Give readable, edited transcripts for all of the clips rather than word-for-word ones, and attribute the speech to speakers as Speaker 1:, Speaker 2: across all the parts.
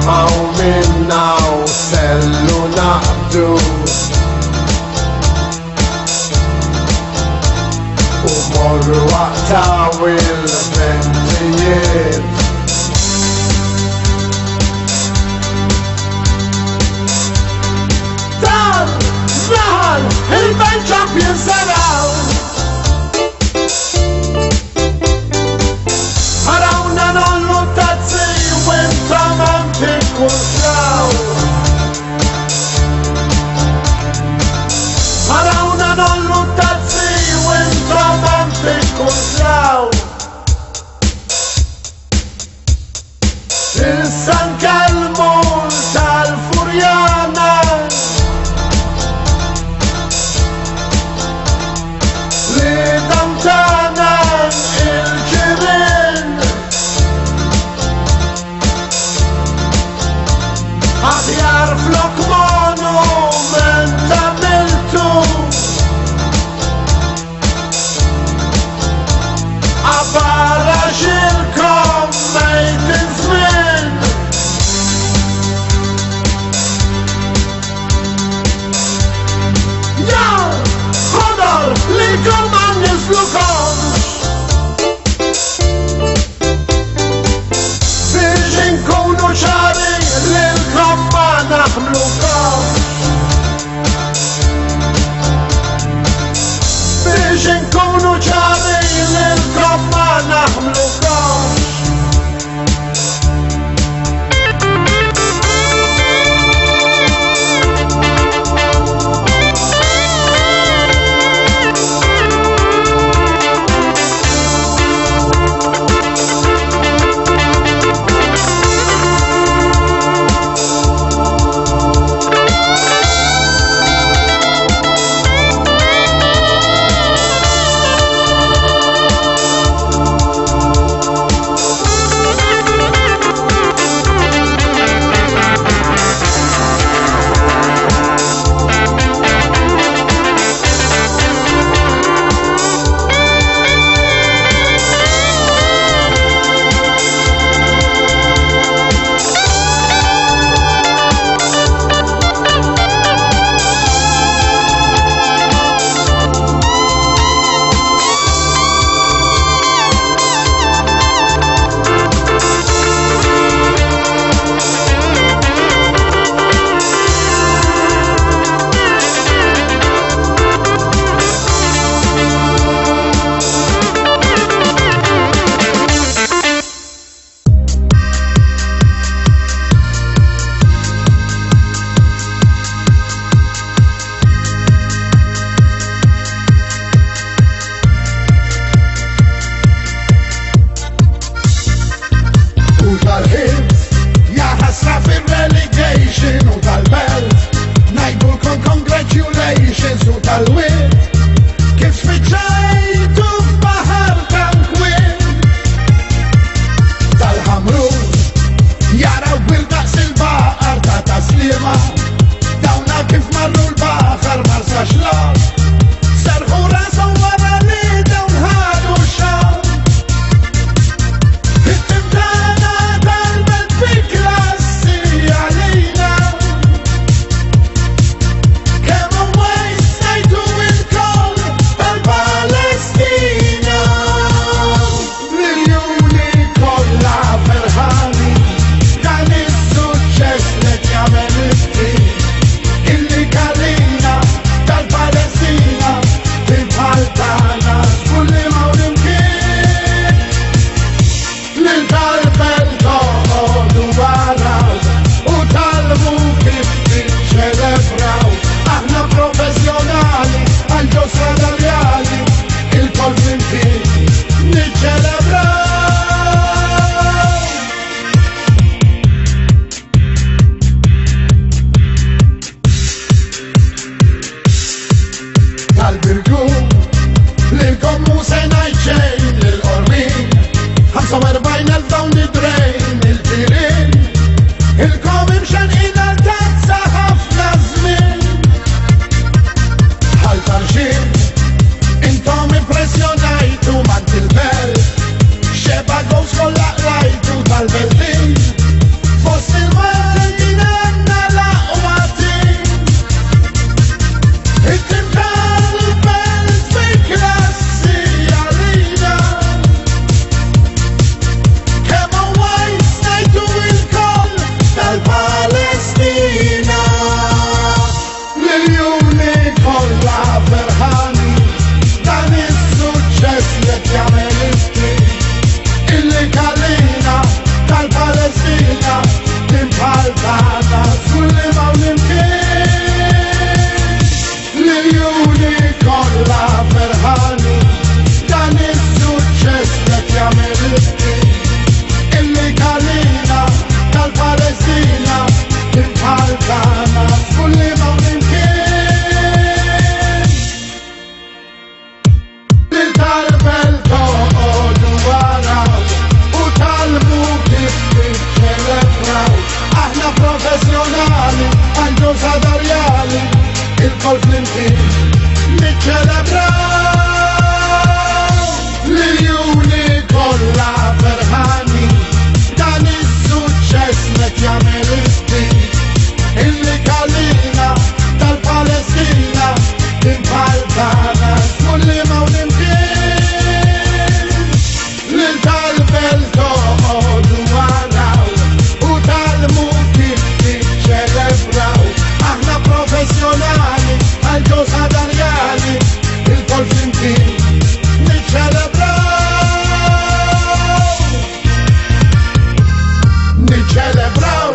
Speaker 1: nismaw minna u sellu naqdu u morru waqtaw il-ventijiet. Dan żnaħal il-benċab jinsaraw ħarawna nollu tazzi u intom antikurslaw ħarawna nollu tazzi u intom antikurslaw issa nkellmu tal-Furjana li damtana il-ġirien aħjar flok monument għamiltu għabara xilkom mejt iż-żmien tal-Palestina timpaltana kulli ma nimkien l-juni kollha ferħani dan is-suċċess qed jagħmel il-kien illi kalina tal-Palestina timpaltana kulli ma nimkien lil tarbel toqgħodu waraw u talbu kif tiċċelebraw aħna professjonali għandu sadarjali il-kol flimkien niċċelebraw l-juni kollha ferħani dan is-suċċess qed jagħmel il-kien illi kalina tal-Palestina timpaltana kulli ma nimkien lil tal-belt toqgħodu waraw u talmu kif tiċċelebraw aħna professjonali għandu sadarjali il-kol flimkien niċċelebraw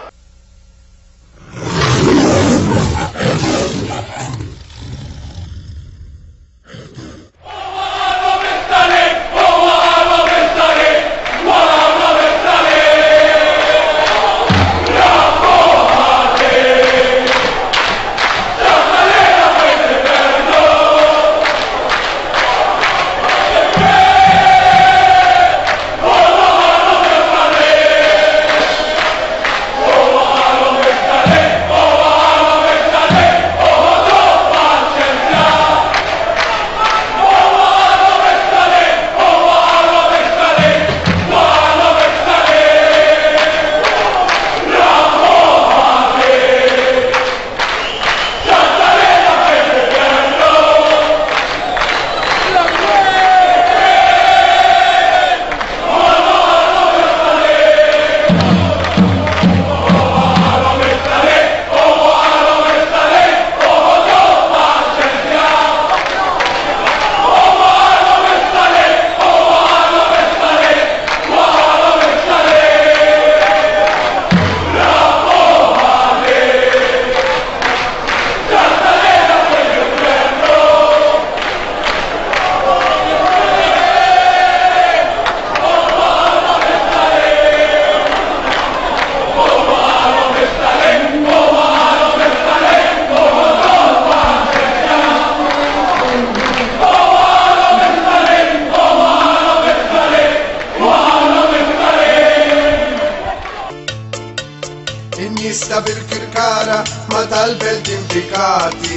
Speaker 1: Nista bil-kirkara ma tal-belt implikati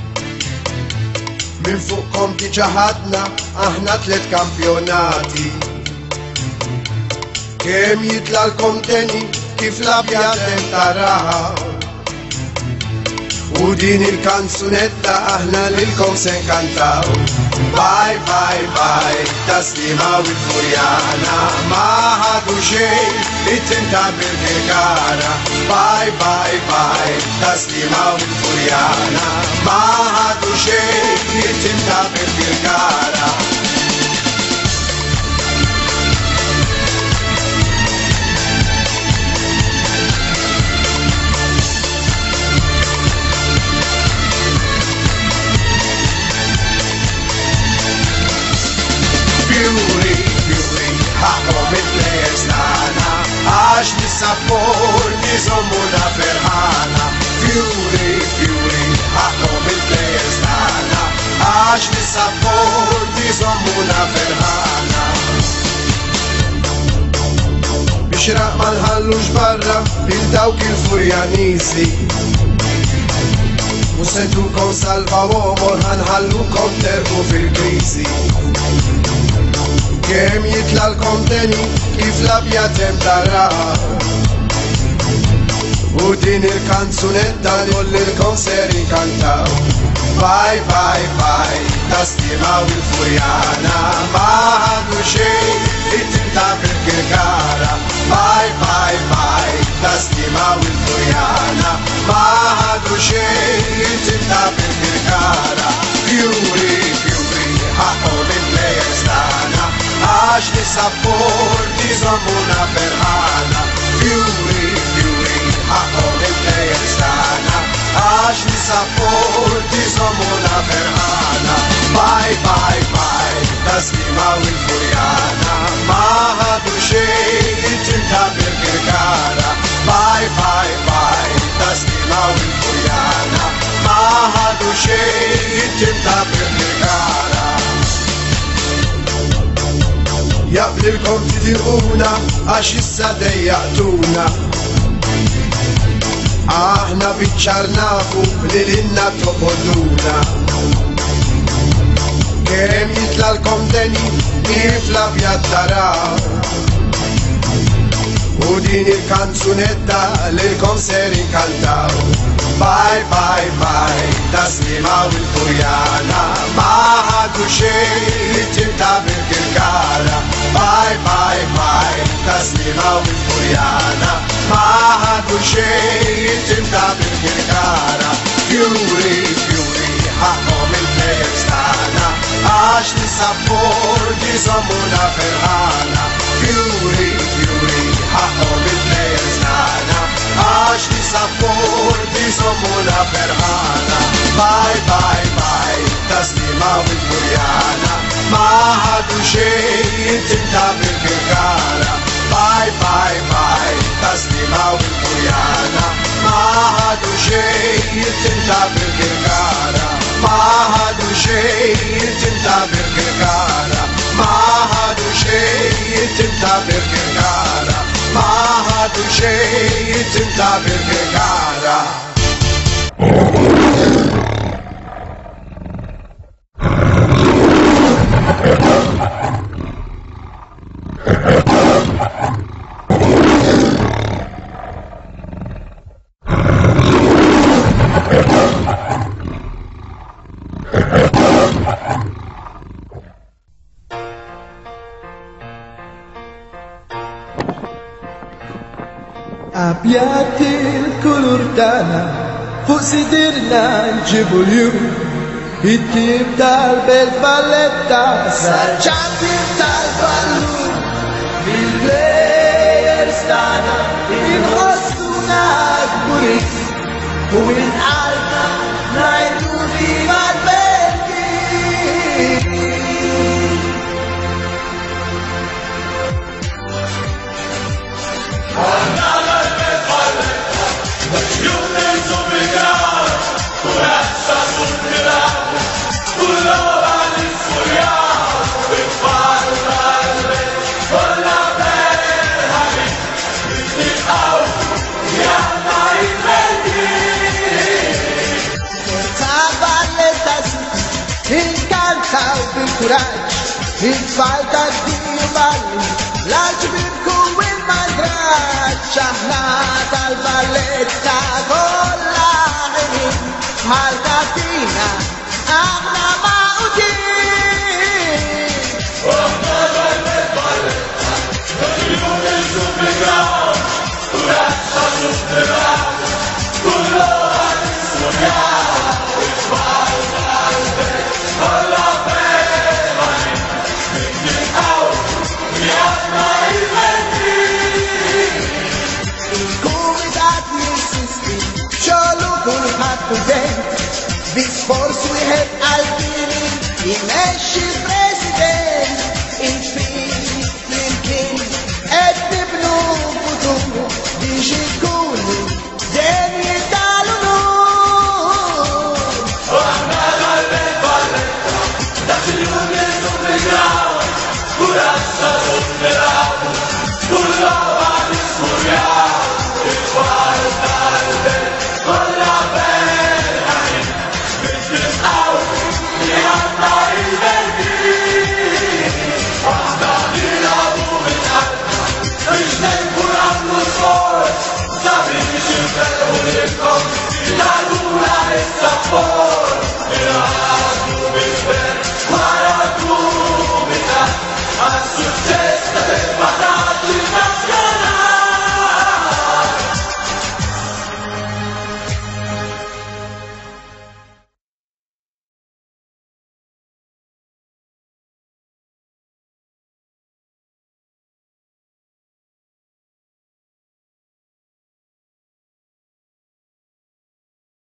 Speaker 1: min fuqkom diġa ħadna aħna 3 kampjonati kemm jitla l-konteni kif l-abjad taraha u din il-kanzunetta aħna lilkom se nkantaw bye bye bye taslima u l-Furjana ma ħadu xejn it-tinta bil-kirkara bye bye bye taslima u l-Furjana ma ħadu xejn it-tinta bil-kirkara ħakom il-plejers tagħna għax nis-sapporti żommuna ferħana Fjuri, ħakom il-plejers tagħna għax nis-sapporti żommuna ferħana biex raq ma nħallux barra lil dawk il-Furjaniżi u sentukom salva uomo ħanħallukom terbu fil-kriżi kemm jitla l-konteni kif l-abjad taraha u din il-kanzunetta kollilkom ser inkantaw bye bye bye taslima u l-Furjana ma ħadu xejn it-tinta bil-kirkara bye bye bye taslima u l-Furjana ma ħadu xejn it-tinta bil-kirkara Fjuri, ħakom il-plejers tagħna għax nis-sapporti żommuna ferħana تسليمة والفريانة ما هادو شيء تنتظر كركارة باي باي باي تسليمة والفريانة ما هادو شيء تنتظر كركارة يقبلكم تديرونا عاش issa ضيعتونا aħna biċċarnaku li l-inna toqoduna kemm jitlalkom deni ifla bjattaraw u din il-kanzunetta lilkom ser inkantaw bye bye bye taslima u l-furjana ma ħadu xej li tintabir kirkara bye bye bye taslima u l-furjana ma ħadu xej li tintabir kirkara fjuri fjuri ħakom il-plejers tagħna għax li sapporti żommuna ferħana fjuri fjuri ħakom il-plejers tagħna għax li sapporti żommuna ferħana bye bye bye taslima u l-furjana ma ħadu xejn tintabir kirkara bye bye bye taslima u l-furjana ma ħadu xejn tintabir kirkara ma ħadu xejn tintabir kirkara ma ħadu xejn tintabir kirkara ma ħadu xejn tintabir kirkara
Speaker 2: Abjad il-kulur tana fuq sidirna nġibu l-jum it-tim tal-belt balletta sarċanti tal-ballur il-plejers tana inħostuna gburit u in-qalbna najdu viva l-belti il-kantaw bil-kuraġġ, il-falta d-diballi, l-ġbirku il-madraġġ, aħna tal-balletta kollha ħinin, bħal-katina, aħna mawdin. Aħna tal-balletta, il-jum il-ġubigaw, kuraġġ għal-ġubigaw, kullu għal-ismunjaw, Bis-fors wieħed għal-kini jimexxi l-President il-fin flimkien qed nibnu futur biex ikunu denji tal-unur. Aħna tal-belt balletta dak il-jum il-dubligraw kuraġġ tal-dubligraw kullu għal-ismurjaw il-tfal tal-belt kollha Sabri biex il-ferru l-kom, il-għadura il-sappor.